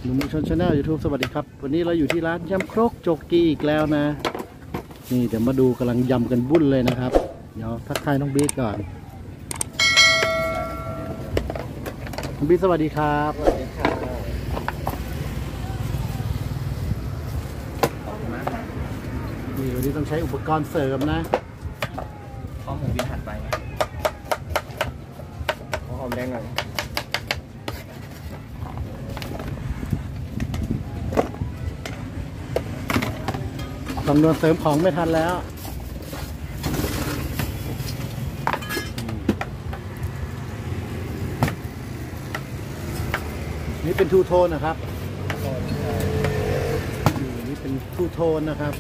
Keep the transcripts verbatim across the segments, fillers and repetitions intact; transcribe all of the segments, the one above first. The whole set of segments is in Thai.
นุ่มชนชาแนลยูทูบสวัสดีครับวันนี้เราอยู่ที่ร้านยำครกโจกีอีกแล้วนะนี่เดี๋ยวมาดูกำลังยำกันบุ้นเลยนะครับเดี๋ยวทักทายน้องบิ๊กก่อนน้องบิ๊กสวัสดีครับสวัสดีครับนี่วันนี้ต้องใช้อุปกรณ์เสริมนะข้อหมูบินหัดไปขอหอมแดงหน่อยคำนวณเสริมของไม่ทันแล้วนี่เป็นทูโทนนะครับนี่เป็นทูโทนนะครับ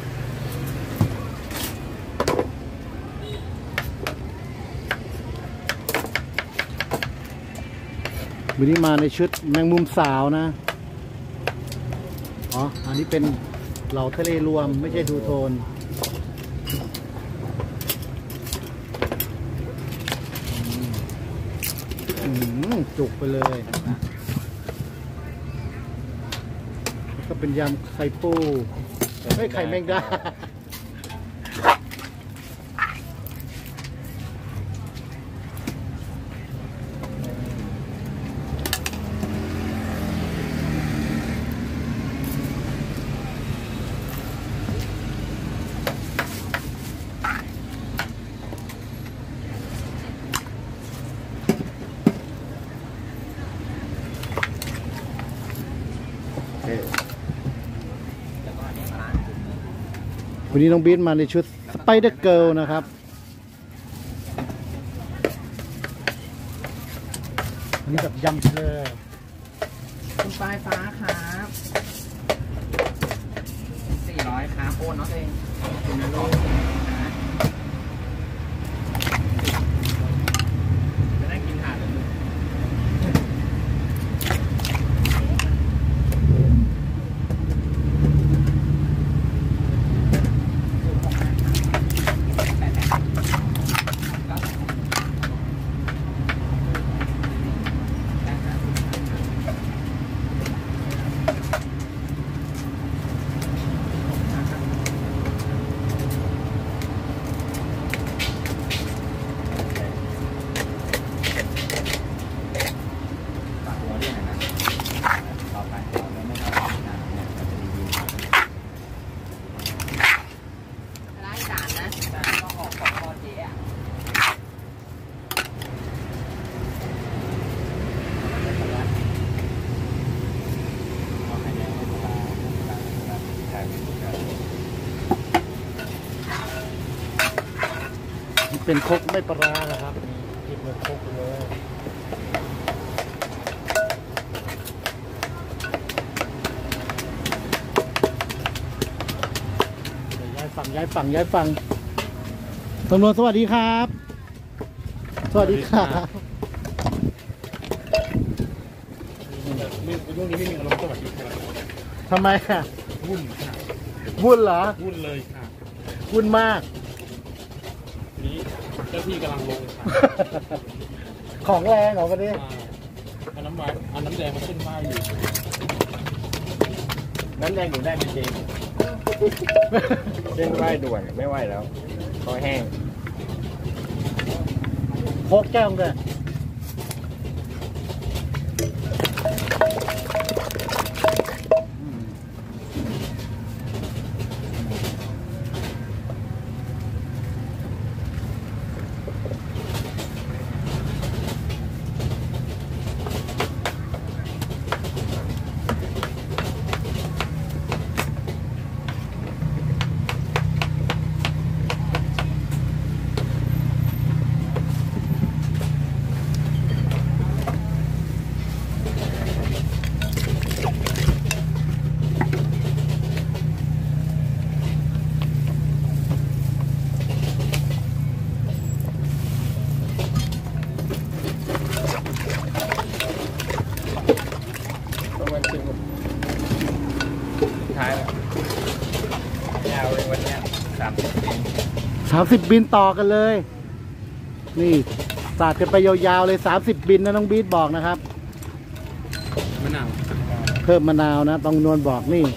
วันนี้มาในชุดแมงมุมสาวนะอ๋ออันนี้เป็นเหล่าทะเลรวมไม่ใช่ทูโทนจุกไปเลยก็เป็นยำไข่ปูไม่ไข่แมงดาวันนี้น้องบีทมาในชุดสไปเดอร์เกิร์ลนะครับอันนี้แบบยำเลยคุณปลายฟ้าครับสี่ร้อยครับโอนเนาะเองคุณนรกจะได้กินถาดเลยเป็นครกไม่ปลานะครับหยิบมาครกเลยย้ายฝั่งย้ายฝั่งย้ายฝั่งตำรวจสวัสดีครับสวัสดีครับช่วงนี้ไม่มีอารมณ์สวัสดีครับทำไมอ่ะวุ่นค่ะวุ่นเหรอวุ่นเลยค่ะวุ่นมากนี้เจ้าที่กำลังลงของแรงเหรอวันนี้อันน้ำมันอันน้ำแดงมันขึ้นมาอยู่น้ำแดงอยู่ได้เป็นเจนเส้นไหวด่วนไม่ไหวแล้วคอแห้งโคกแก้วเลยสามสิบบินต่อกันเลยนี่สาดกันไปยาวๆเลยสามสิบบินนะน้องบีทบอกนะครับมะนาวพิ่มมะนาวนะต้องนวลบอกนี่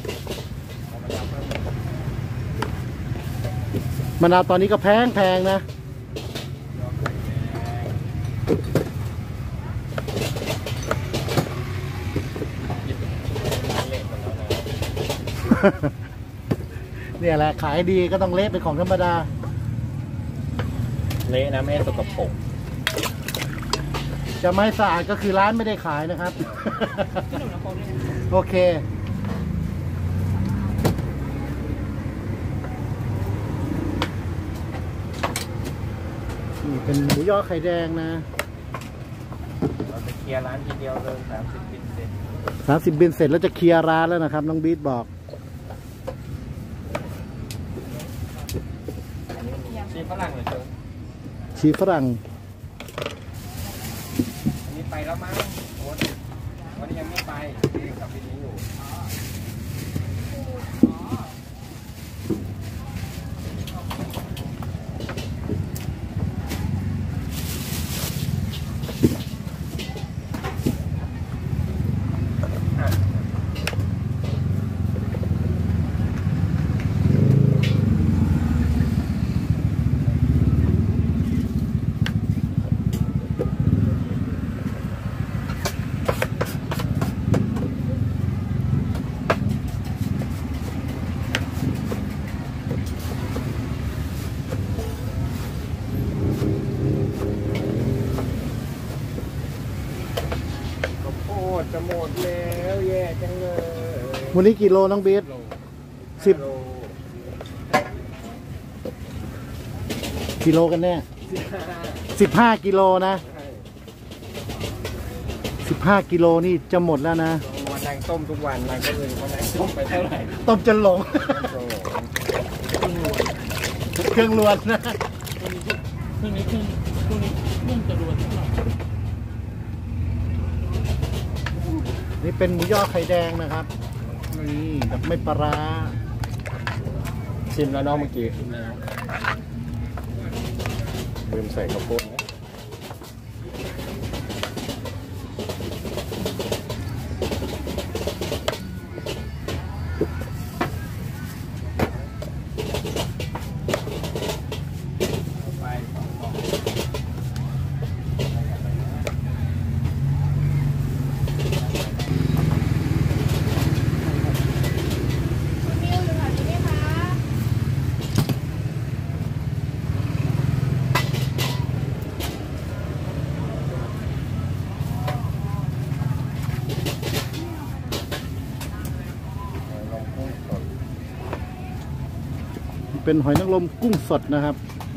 มะนาวตอนนี้ก็แพงแพงนะเนี่ยแหละขายดีก็ต้องเละเป็นของธรรมดาเละนะไม่สกปรกจะไม่สะอาดก็คือร้านไม่ได้ขายนะครับ โอเคนี่เป็นหมูยอไข่แดงนะเราจะเคลียร์ร้านทีเดียวเลยสามสิบบินเสร็จสามสิบบินเสร็จแล้วจะเคลียร์ร้านแล้วนะครับน้องบีทบอกชีฝรั่งเลยเจ้าชีฝรั่งอันนี้ไปแล้วมั้งวันวันนี้ยังไม่ไปกับบินนี้อยู่จะหมดแล้วแย่จังเลยวันนี้กี่โลน้องบีทสิบกิโลกันแน่สิบห้ากิโลนะสิบห้ากิโลนี่จะหมดแล้วนะวันนางต้มทุกวันนางก็เลยเขานางต้มไปเท่าไหร่ต้มจนหลงเครื่องล้วนนะเครื่องนี้เครื่องเครื่องนี้เครื่องจะรวนเท่าไหร่นี่เป็นหมูยอไข่แดงนะครับนี่แบบไม่ปลาร้าชิมแล้วน้องเมื่อกี้ลืมใส่ข้าวโพดนะเป็นหอยนางรมกุ้งสดนะครับ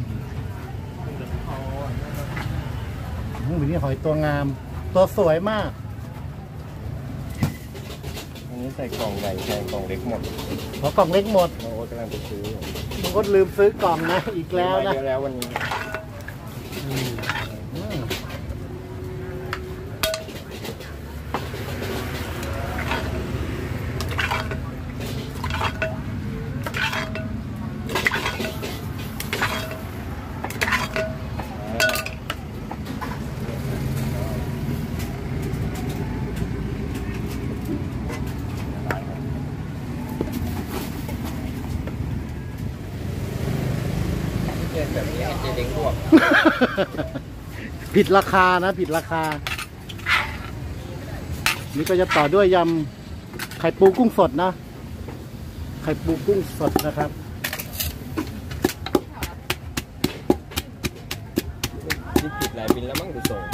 วันนี้หอยตัวงามตัวสวยมากอันนี้ใส่กล่องใหญ่ใส่กล่องเล็กหมดเพราะกล่องเล็กหมดโอ้กำลังไปซื้อมันก็ลืมซื้อกล่องนะอีกแล้วนะเยอะแล้ววันนี้แบบนี้จะเลี้ยงรวบผิดราคานะผิดราคานี่ก็จะต่อด้วยยำไข่ปูกุ้งสดนะไข่ปูกุ้งสดนะครับนี่ผิดหลายบินแล้วมั้งดูส่ง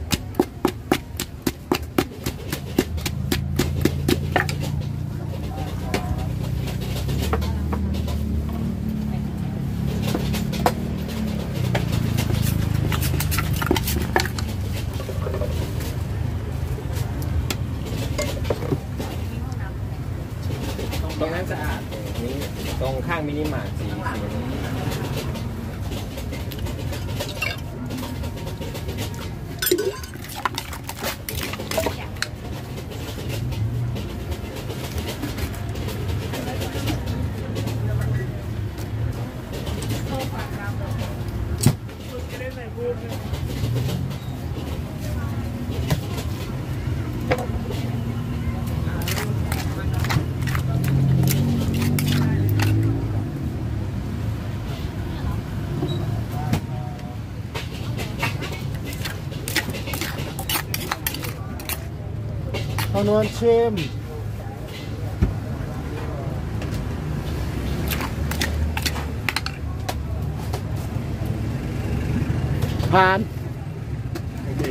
ตรงนั้นสะอาดนี้ตรงข้างมินิมาร์ทสีองนวลชิมผ่านโอเค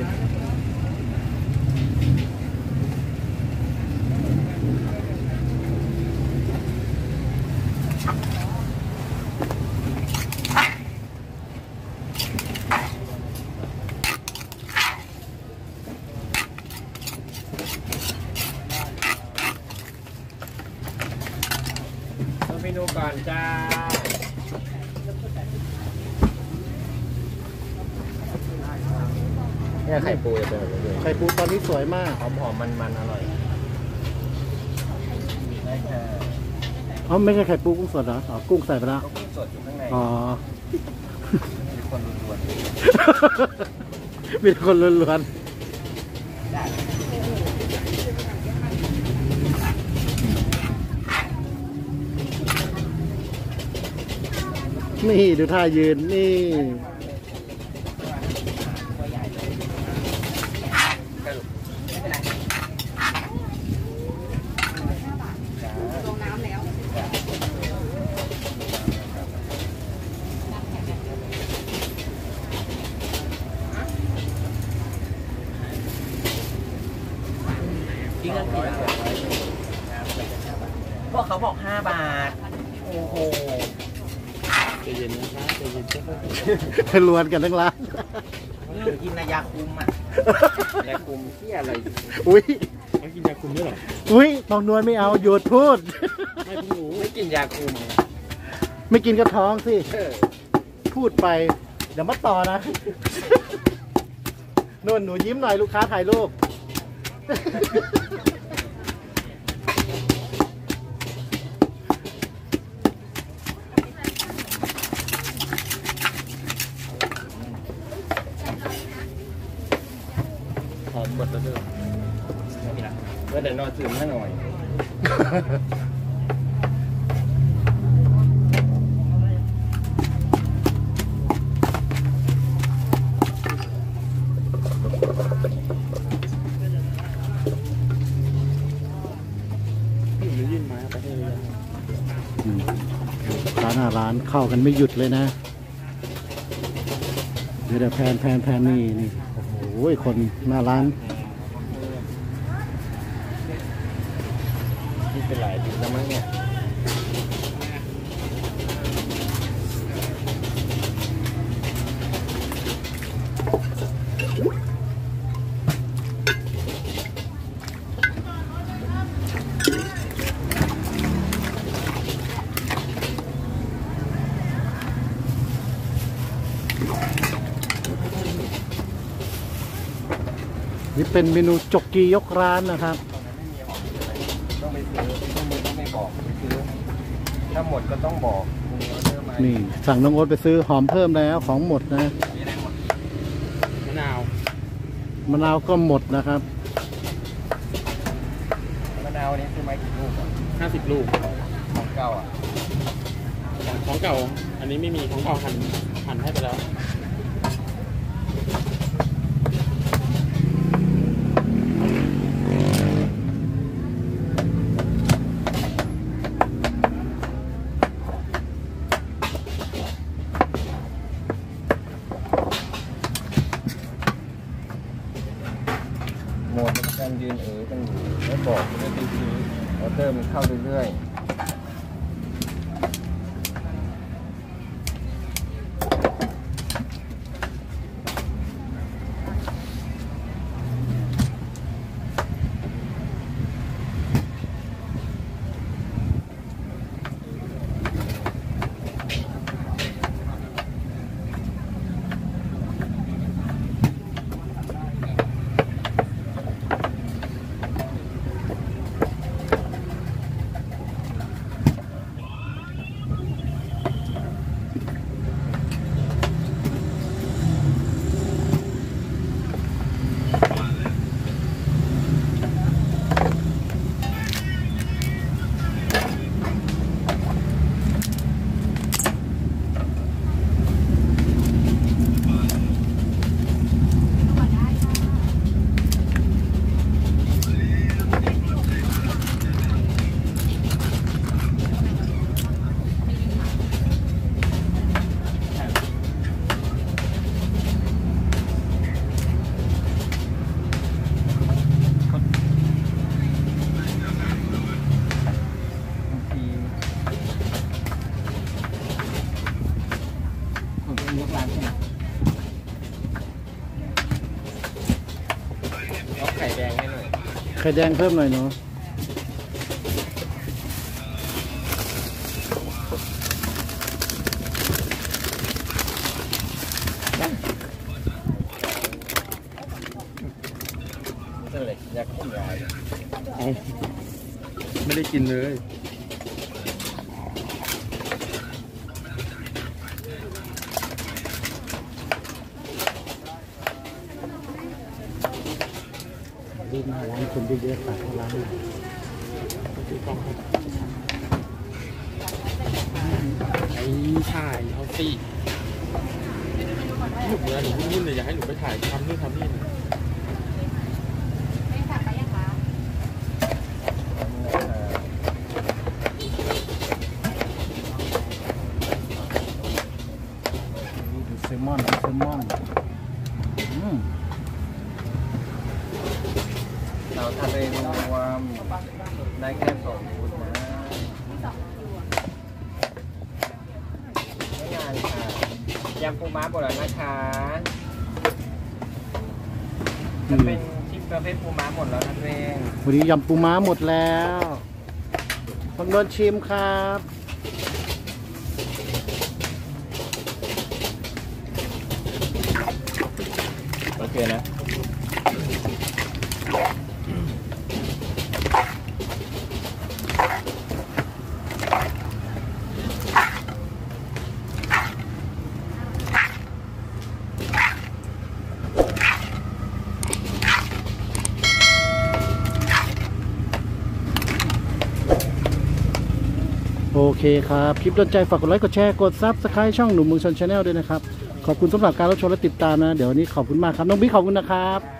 เมนูก่อนจ้าเนี่ยไข่ปูจะเป็นแบบนี้ไข่ปูตอนนี้สวยมากหอมหอมมันมันๆอร่อยได้แค่อ๋อไม่ใช่ไข่ปูกุ้งสดเหรออ๋อกุ้งใส่ไปแล้วก็กุ้งสดอยู่ข้างในอ๋อมีคนรวนมีแต่คนล้วนๆนี่ดูท่ายืนนี่ลงน้ำแล้วพี่ก็กี่บาทพวกเขาบอกห้าบาท โอ้โหใจเย็นนะครับใจเย็นค่อยเป็นล้วนกันทั้งร้านนี่กินนายาคุมอ่ะและกลุ่มที่อะไรอุ้ยๆแล้วกินยาคุมด้วยเหรออุ้ยตองนวลไม่เอาหยุดพูดไม่เพิ่งรู้ไม่กินยาคุมไม่กินกระท้องสิเออพูดไป เดี๋ยวมาต่อนะ นุ่นหนูยิ้มหน่อยลูกค้าถ่ายรูปหอมหมดแล้วเด้อนี่ละเมื่อเดี๋ยวนอนซึมให้หน่อยพี่หนูยื่นไม้ไปให้เลยอืมร้านหน้าร้านเข้ากันไม่หยุดเลยนะ เดี๋ยวเดี๋ยวแพนแพนแพนนี่นี่โอ้โหคนหน้าร้านนี่เป็นหลายปีแล้วมั้งเนี่ยนี่เป็นเมนูจกกียกร้านนะครับต้องไปซื้อต้องมือต้องไปบอกไปซื้อถ้าหมดก็ต้องบอกมีออเดอร์มานี่สั่งน้องโอ๊ตไปซื้อหอมเพิ่มแล้วของหมดนะมะนาวมะนาวก็หมดนะครับมะนาวนี้ซื้อมากี่ลูกอ่ะห้าสิบลูกของเก่าอ่ะของของเก่า อันนี้ไม่มีของเก่าหั่นหั่นให้ไปแล้วหมดแล้วก็การยืนเออกันอยู่ไม่บอกไม่ไปซื้อออเดอร์มันเข้าเรื่อยๆยกร้านใช่ไหมเอาไข่แดงให้หน่อยไข่แดงเพิ่มหน่อยเนาะนั่นเลยยาคุมยายเอาไม่ได้กินเลยดูหน้าร้านคนเยอะๆตัดเข้าร้านเลยไอ้ถ่ายเอาสิหนูเมื่อหนูวุ่นๆเลยอยากให้หนูไปถ่ายทำนู่นทำนี่นะไม่สั่งไปยังคะดูแซลมอนดูแซลมอนอืมเราทะเลรวมได้แค่สองชุดนะไม่งานค่ะยำปูม้าหมดแล้วนะคะจะเป็นชิปประเภทปูม้าหมดแล้วนั่นเองวันนี้ยำปูม้าหมดแล้วคนโดนชิมครับโอเคนะโอเคครับ คลิปโดนใจฝากกดไลค์กดแชร์กดซับสไครต์ช่องหนุ่มเมืองชนชาแนลด้วยนะครับ ขอบคุณสำหรับการรับชมและติดตามนะ เดี๋ยววันนี้ขอบคุณมากครับ น้องบิ๊กขอบคุณนะครับ